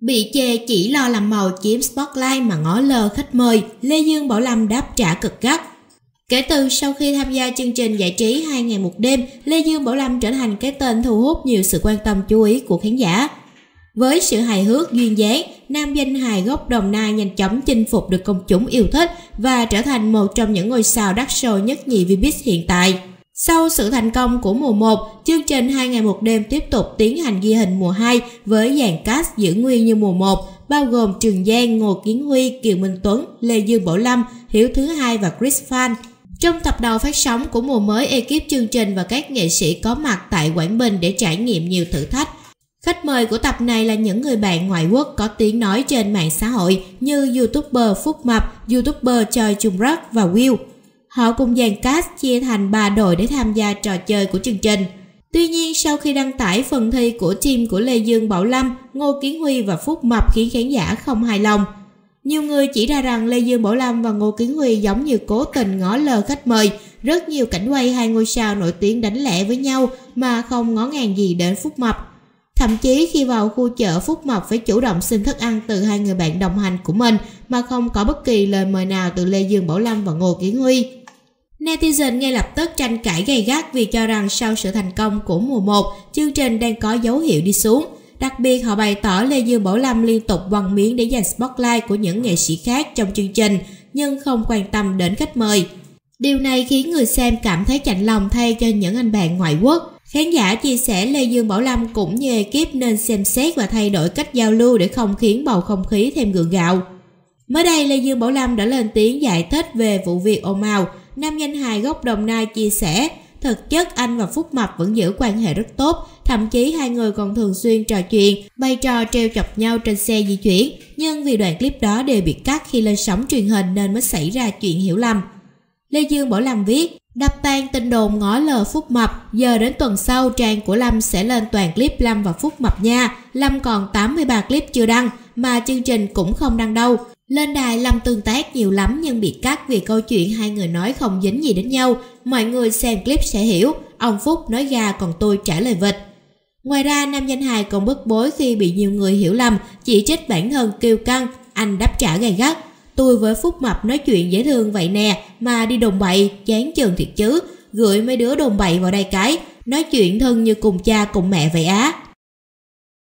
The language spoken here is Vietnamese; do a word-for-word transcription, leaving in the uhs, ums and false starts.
Bị chê chỉ lo làm màu chiếm spotlight mà ngó lơ khách mời, Lê Dương Bảo Lâm đáp trả cực gắt. Kể từ sau khi tham gia chương trình giải trí Hai Ngày Một Đêm, Lê Dương Bảo Lâm trở thành cái tên thu hút nhiều sự quan tâm chú ý của khán giả. Với sự hài hước duyên dáng, nam danh hài gốc Đồng Nai nhanh chóng chinh phục được công chúng yêu thích và trở thành một trong những ngôi sao đắt show nhất nhì Vbiz hiện tại. Sau sự thành công của mùa một, chương trình Hai Ngày Một Đêm tiếp tục tiến hành ghi hình mùa hai với dàn cast giữ nguyên như mùa một, bao gồm Trường Giang, Ngô Kiến Huy, Kiều Minh Tuấn, Lê Dương Bảo Lâm, Hiếu Thứ Hai và Chris Phan. Trong tập đầu phát sóng của mùa mới, ekip chương trình và các nghệ sĩ có mặt tại Quảng Bình để trải nghiệm nhiều thử thách. Khách mời của tập này là những người bạn ngoại quốc có tiếng nói trên mạng xã hội như YouTuber Phúc Mập, YouTuber Choi Chung Rak và Will. Họ cùng dàn cast chia thành ba đội để tham gia trò chơi của chương trình. Tuy nhiên, sau khi đăng tải phần thi của team của Lê Dương Bảo Lâm, Ngô Kiến Huy và Phúc Mập khiến khán giả không hài lòng. Nhiều người chỉ ra rằng Lê Dương Bảo Lâm và Ngô Kiến Huy giống như cố tình ngó lơ khách mời. Rất nhiều cảnh quay hai ngôi sao nổi tiếng đánh lẻ với nhau mà không ngó ngàng gì đến Phúc Mập. Thậm chí khi vào khu chợ, Phúc Mập phải chủ động xin thức ăn từ hai người bạn đồng hành của mình mà không có bất kỳ lời mời nào từ Lê Dương Bảo Lâm và Ngô Kiến Huy. Netizen ngay lập tức tranh cãi gay gắt vì cho rằng sau sự thành công của mùa một, chương trình đang có dấu hiệu đi xuống. Đặc biệt họ bày tỏ Lê Dương Bảo Lâm liên tục quăng miếng để giành spotlight của những nghệ sĩ khác trong chương trình nhưng không quan tâm đến khách mời. Điều này khiến người xem cảm thấy chạnh lòng thay cho những anh bạn ngoại quốc. Khán giả chia sẻ Lê Dương Bảo Lâm cũng như ekip nên xem xét và thay đổi cách giao lưu để không khiến bầu không khí thêm gượng gạo. Mới đây, Lê Dương Bảo Lâm đã lên tiếng giải thích về vụ việc ồn ào. Nam danh hài gốc Đồng Nai chia sẻ, thực chất anh và Phúc Mập vẫn giữ quan hệ rất tốt, thậm chí hai người còn thường xuyên trò chuyện, bày trò trêu chọc nhau trên xe di chuyển, nhưng vì đoạn clip đó đều bị cắt khi lên sóng truyền hình nên mới xảy ra chuyện hiểu lầm. Lê Dương Bảo Lâm viết, đập tan tin đồn ngó lờ Phúc Mập, giờ đến tuần sau trang của Lâm sẽ lên toàn clip Lâm và Phúc Mập nha, Lâm còn tám mươi ba clip chưa đăng, mà chương trình cũng không đăng đâu. Lên đài Lâm tương tác nhiều lắm nhưng bị cắt vì câu chuyện hai người nói không dính gì đến nhau, mọi người xem clip sẽ hiểu, ông Phúc nói gà còn tôi trả lời vịt. Ngoài ra, nam danh hài còn bức bối khi bị nhiều người hiểu lầm, chỉ trích bản thân kiêu căng, anh đáp trả gay gắt. Tôi với Phúc Mập nói chuyện dễ thương vậy nè, mà đi đồn bậy, chán chường thiệt chứ, gửi mấy đứa đồn bậy vào đây cái, nói chuyện thân như cùng cha cùng mẹ vậy á.